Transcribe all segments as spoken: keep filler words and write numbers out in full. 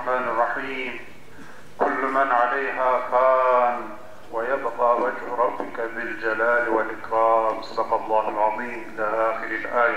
Bismillahirrahmanirrahim. Kullu men aleyha fan ve yebqa vechhu rabbike bil celali vel ikram. Sadakallahul azim. İlâ ahiril ayet.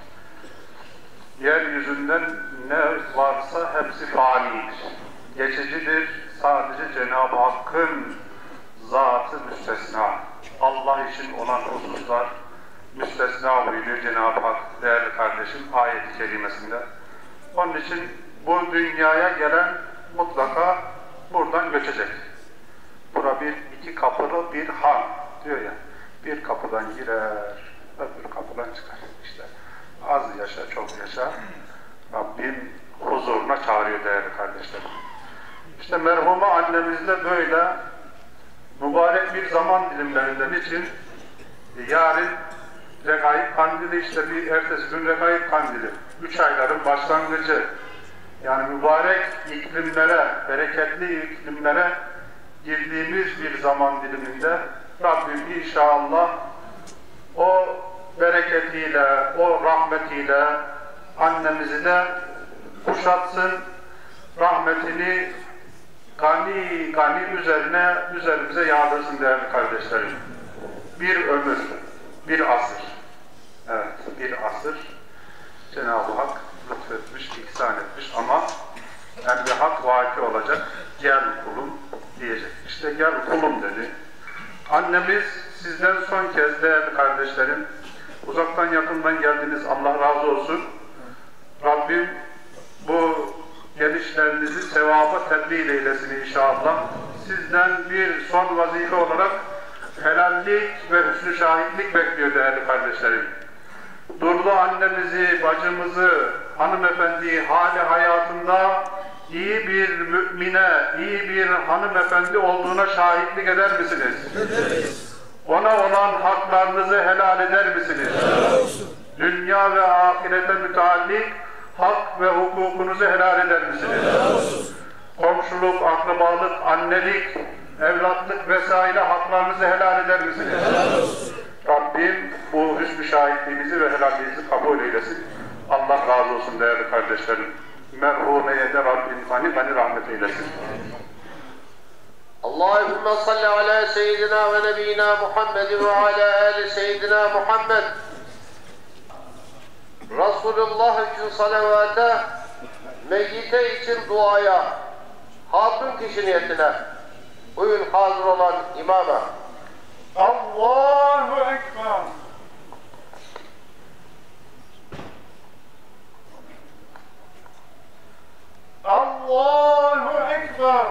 Yeryüzünden ne varsa hepsi fanidir. Geçicidir. Sadece Cenab-ı Hakk'ın zatı müstesna. Allah için olan hususlar müstesna buyuruyor Cenab-ı Hak değerli kardeşim ayet-i kerimesinde. Onun için bu dünyaya gelen mutlaka buradan göçecek. Bura bir iki kapılı bir han diyor ya. Bir kapıdan girer, öbür kapıdan çıkar. İşte az yaşa, çok yaşa. Rabbim huzuruna çağırıyor değerli kardeşlerim. İşte merhuma annemizle böyle mübarek bir zaman dilimlerinden için yarın Regaib Kandili, işte bir ertesi gün Regaib Kandili. Üç ayların başlangıcı. Yani mübarek iklimlere, bereketli iklimlere girdiğimiz bir zaman diliminde Rabbim inşallah o bereketiyle, o rahmetiyle annemizi de kuşatsın, rahmetini gani gani üzerine, üzerimize yağdırsın değerli kardeşlerim. Bir ömür, bir asır. Evet, bir asır Cenab-ı Hak lütfetmiş, ihsan etmiş ama emri hak vaki olacak. Gel kulum diyecek. İşte gel kulum dedi. Annemiz sizden son kez değerli kardeşlerim, uzaktan yakından geldiniz, Allah razı olsun. Rabbim bu gelişlerinizi sevaba tebdil eylesin inşallah. Sizden bir son vazife olarak helallik ve hüsnü şahitlik bekliyor değerli kardeşlerim. Durdu annemizi, bacımızı, hanımefendiyi hali hayatında iyi bir mümine, iyi bir hanımefendi olduğuna şahitlik eder misiniz? Ederiz. Ona olan haklarınızı helal eder misiniz? Helal olsun. Dünya ve ahirete müteallik hak ve hukukunuzu helal eder misiniz? Helal olsun. Komşuluk, akrabalık, annelik, evlatlık vesaire haklarınızı helal eder misiniz? Helal olsun. Rabbim bu hüsnü şahitliğimizi ve helalliğimizi kabul eylesin. Allah razı olsun değerli kardeşlerim. Merhumeye de Rabbim gani gani rahmet eylesin. Allahümme salli ala seyyidina ve nebiyyina Muhammed ve ala ali seyyidina Muhammed. Resulullah için salavata, meyyite için duaya, hatun kişi niyetine, buyurun hazır olan imama. Allahu Ekber. Allahu Ekber.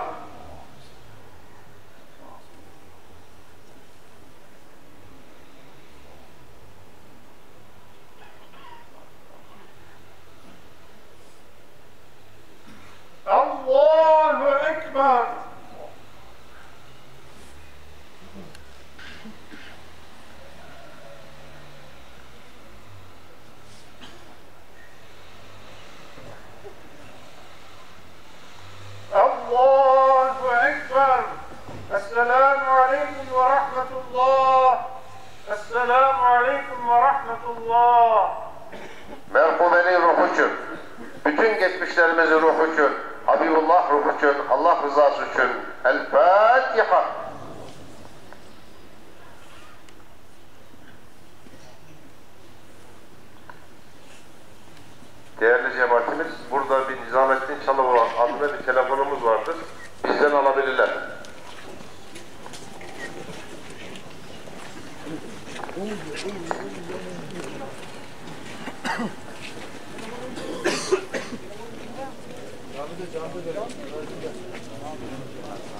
Allahu Ekber. Allahu Ekber. Esselamu Aleyküm ve Rahmetullah. Esselamu Aleyküm ve Rahmetullah. Merhumenin ruhu için, bütün geçmişlerimizin ruhu için, Habibullah ruhu için, Allah rızası için El Fatiha. Değerli cemaatimiz, burada bir Nizamettin Çalıoğlu adında bir telefonumuz vardır. Bizden alabilirler. Canlı da canlı da.